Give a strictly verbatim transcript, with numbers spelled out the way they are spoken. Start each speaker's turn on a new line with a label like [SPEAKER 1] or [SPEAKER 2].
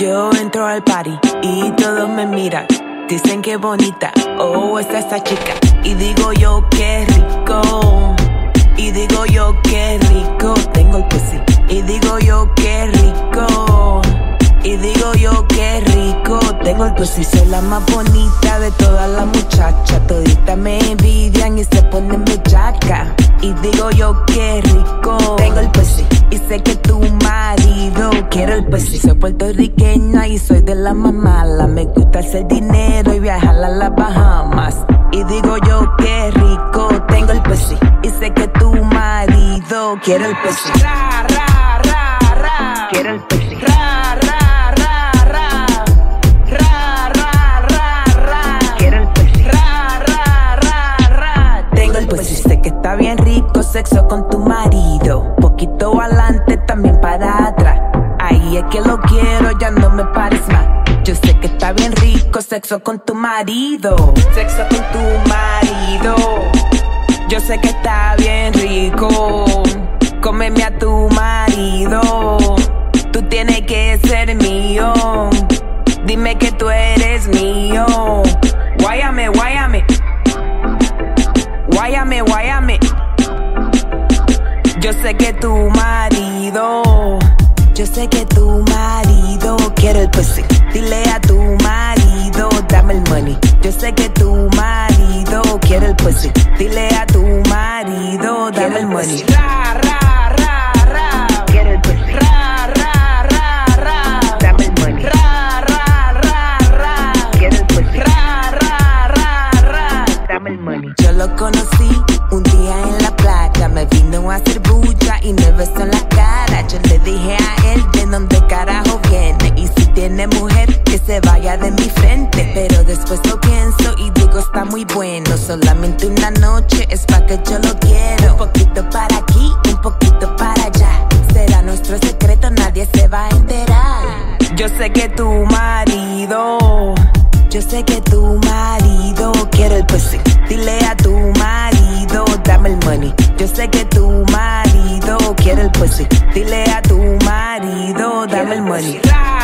[SPEAKER 1] Yo entro al party y todos me miran. Dicen que bonita, oh, está esta chica. Y digo yo, qué rico. Y digo yo, qué rico. Tengo el pussy. Y digo yo, qué rico. Y digo yo, qué rico. Tengo el pussy. Soy la más bonita de todas las muchachas. Toditas me envidian y se ponen bellaca. Y digo yo, qué rico. Tengo el pussy. Y sé que tu marido quiere el pussy. Soy puertorriqueña y soy de la más mala. Me gusta hacer dinero y viajar a las Bahamas. Y digo yo, qué rico. Tengo el pussy. Y sé que tu marido quiere el pussy. Ra, ra, ra, ra. Quiere el pussy. Ra, ra, ra, ra. Ra, ra, ra, ra. Quiere el pussy. Ra, ra, ra, ra. Tengo el pussy. Sé que está bien rico sexo con tu marido. Poquito adelante, también para atrás. Ahí es que lo quiero, ya no me pares más. Yo sé que está bien rico sexo con tu marido. Sexo con tu marido. Yo sé que está bien rico. Cómeme a tu marido. Tú tienes que ser mío. Dime que tú eres mío. Guáyame, guáyame. Guáyame, guáyame. Yo sé que tu marido. Yo sé que tu marido quiere el pussy. Dile a tu marido, dame el money. Yo sé que tu marido quiere el pussy. Dile a tu marido, dame el money. Ra, ra, ra, ra. Quiere el pussy. Ra, ra, ra, ra. Dame el money. Ra, ra, ra, ra. Quiere el pussy. Ra, ra, ra, ra. Dame el money. Yo lo conocí un día en la playa. Me vino a hacer bulla y me besó en la cara. Yo le dije a él de dónde carajo viene. Y si tiene mujer, que se vaya de mi frente. Pero después lo pienso y digo está muy bueno. Solamente una noche es pa' que yo lo quiero. Un poquito para aquí, un poquito para allá. Será nuestro secreto, nadie se va a enterar. Yo sé que tu marido. Yo sé que tu marido quiere el pussy. Dile a tu marido, dame el money. Yo sé que tu marido quiere el pussy. Dile a tu marido, dame el money.